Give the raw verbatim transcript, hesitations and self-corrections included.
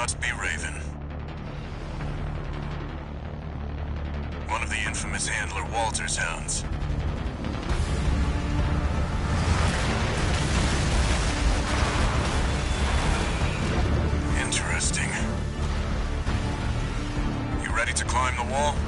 Must be Raven. One of the infamous handler Walter's hounds. Interesting. You ready to climb the wall?